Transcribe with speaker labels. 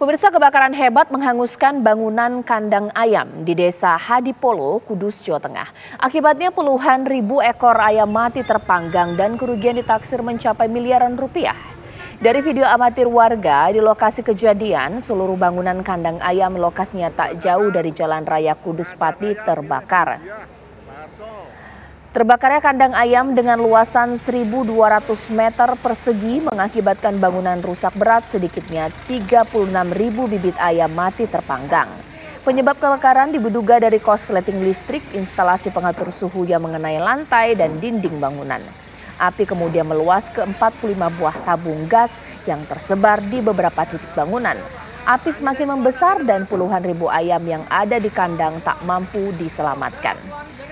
Speaker 1: Pemirsa, kebakaran hebat menghanguskan bangunan kandang ayam di Desa Hadipolo, Kudus, Jawa Tengah. Akibatnya puluhan ribu ekor ayam mati terpanggang dan kerugian ditaksir mencapai miliaran rupiah. Dari video amatir warga di lokasi kejadian, seluruh bangunan kandang ayam lokasinya tak jauh dari Jalan Raya Kudus Pati terbakar. Terbakarnya kandang ayam dengan luasan 1.200 meter persegi mengakibatkan bangunan rusak berat, sedikitnya 36.000 bibit ayam mati terpanggang. Penyebab kebakaran diduga dari korsleting listrik, instalasi pengatur suhu yang mengenai lantai dan dinding bangunan. Api kemudian meluas ke 45 buah tabung gas yang tersebar di beberapa titik bangunan. Api semakin membesar dan puluhan ribu ayam yang ada di kandang tak mampu diselamatkan.